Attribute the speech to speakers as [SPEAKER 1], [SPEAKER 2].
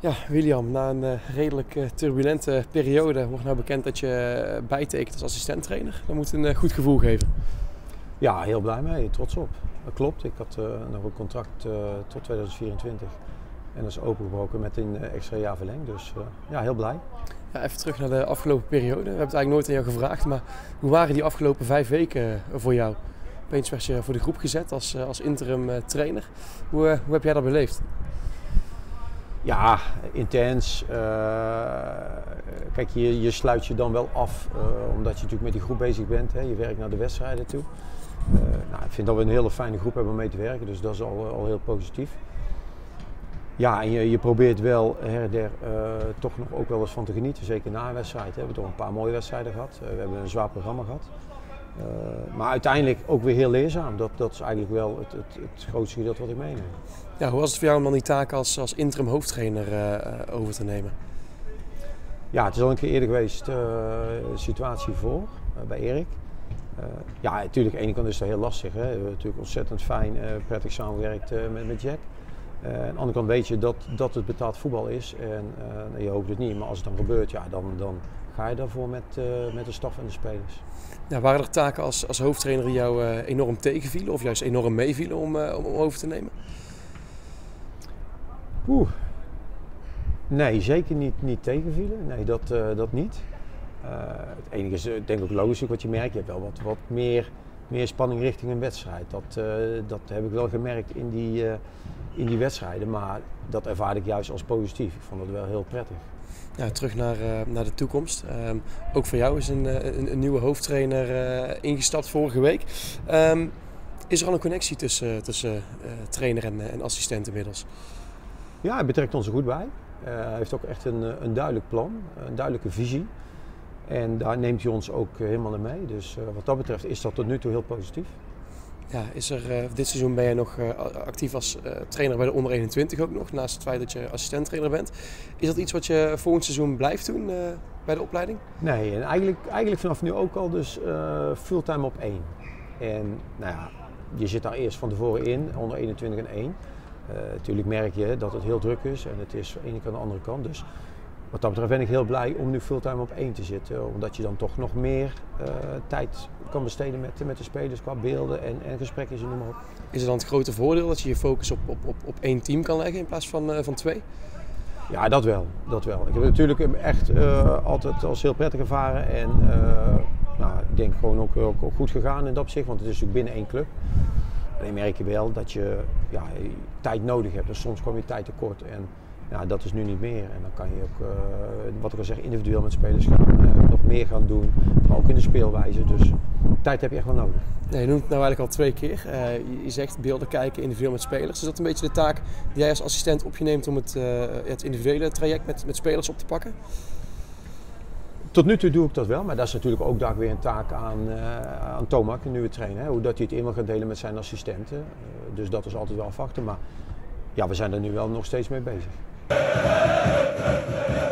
[SPEAKER 1] Ja, William, na een redelijk turbulente periode wordt nou bekend dat je bijtekent als assistent-trainer. Dat moet een goed gevoel geven.
[SPEAKER 2] Ja, heel blij mee, trots op. Dat klopt, ik had nog een contract tot 2024 en dat is opengebroken met een extra jaar verlengd. Dus ja, heel blij.
[SPEAKER 1] Ja, even terug naar de afgelopen periode. We hebben het eigenlijk nooit aan jou gevraagd, maar hoe waren die afgelopen 5 weken voor jou? Opeens werd je voor de groep gezet als interim trainer. Hoe heb jij dat beleefd?
[SPEAKER 2] Ja, intens. Kijk, je sluit je dan wel af omdat je natuurlijk met die groep bezig bent. Hè. Je werkt naar de wedstrijden toe. Nou, ik vind dat we een hele fijne groep hebben om mee te werken, dus dat is al heel positief. Ja, en je probeert wel her en der toch nog ook wel eens van te genieten, zeker na een wedstrijd. We hebben toch een paar mooie wedstrijden gehad. We hebben een zwaar programma gehad. Maar uiteindelijk ook weer heel leerzaam. Dat is eigenlijk wel het grootste gedeelte wat ik meeneem.
[SPEAKER 1] Ja, hoe was het voor jou om dan die taak als interim hoofdtrainer over te nemen?
[SPEAKER 2] Ja, het is al een keer eerder geweest situatie voor bij Erik. Ja, natuurlijk, aan de ene kant is dat heel lastig. Hè. We hebben natuurlijk ontzettend fijn, prettig samengewerkt met Jack. Aan de andere kant weet je dat het betaald voetbal is en je hoopt het niet. Maar als het dan gebeurt, ja, dan ga je daarvoor met de staf en de spelers.
[SPEAKER 1] Ja, waren er taken als hoofdtrainer die jou enorm tegenvielen of juist enorm meevielen om over te nemen?
[SPEAKER 2] Nee, zeker niet tegenvielen. Nee, dat niet. Het enige is denk ik ook logisch wat je merkt. Je hebt wel wat meer spanning richting een wedstrijd. Dat heb ik wel gemerkt in die wedstrijden. Maar dat ervaar ik juist als positief. Ik vond het wel heel prettig.
[SPEAKER 1] Ja, terug naar de toekomst. Ook voor jou is een nieuwe hoofdtrainer ingestapt vorige week. Is er al een connectie tussen trainer en assistent inmiddels?
[SPEAKER 2] Ja, hij betrekt ons er goed bij. Hij heeft ook echt een duidelijk plan, een duidelijke visie. En daar neemt hij ons ook helemaal in mee. Dus wat dat betreft is dat tot nu toe heel positief.
[SPEAKER 1] Ja, dit seizoen ben jij nog actief als trainer bij de onder 21 ook nog, naast het feit dat je assistent-trainer bent. Is dat iets wat je volgend seizoen blijft doen bij de opleiding?
[SPEAKER 2] Nee, en eigenlijk vanaf nu ook al dus fulltime op 1. En nou ja, je zit daar eerst van tevoren in, onder 21 en 1. Natuurlijk merk je dat het heel druk is en het is van de ene kant aan de andere kant. Dus wat dat betreft ben ik heel blij om nu fulltime op 1 te zitten. Omdat je dan toch nog meer tijd kan besteden met de spelers qua beelden en gesprekjes en noem maar op.
[SPEAKER 1] Is het dan het grote voordeel dat je je focus op 1 team kan leggen in plaats van 2?
[SPEAKER 2] Ja, dat wel. Ik heb het natuurlijk echt altijd als heel prettig ervaren. En nou, ik denk gewoon ook goed gegaan in dat opzicht, want het is natuurlijk binnen 1 club. Alleen merk je wel dat je tijd nodig hebt. Dus soms kom je tijd tekort. En ja, dat is nu niet meer. En dan kan je ook, wat ik al zeg, individueel met spelers gaan. Nog meer gaan doen. Maar ook in de speelwijze. Dus tijd heb je echt wel nodig.
[SPEAKER 1] Nee, je noemt het nou eigenlijk al 2 keer. Je zegt beelden kijken, individueel met spelers. Is dat een beetje de taak die jij als assistent op je neemt om het individuele traject met spelers op te pakken?
[SPEAKER 2] Tot nu toe doe ik dat wel, maar dat is natuurlijk ook daar weer een taak aan Tomak, een nieuwe trainer. Hè? Hoe dat hij het in wil gaan delen met zijn assistenten. Dus dat is altijd wel afwachten. Maar ja, we zijn er nu wel nog steeds mee bezig.